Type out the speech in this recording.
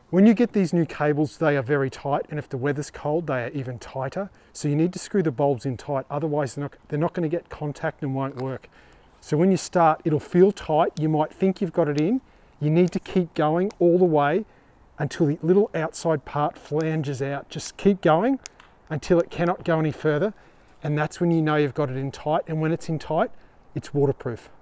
When you get these new cables, they are very tight, and if the weather's cold, they are even tighter. So you need to screw the bulbs in tight, otherwise they're not going to get contact and won't work. So when you start, it'll feel tight. You might think you've got it in. You need to keep going all the way until the little outside part flanges out. Just keep going until it cannot go any further, and that's when you know you've got it in tight. And when it's in tight, it's waterproof.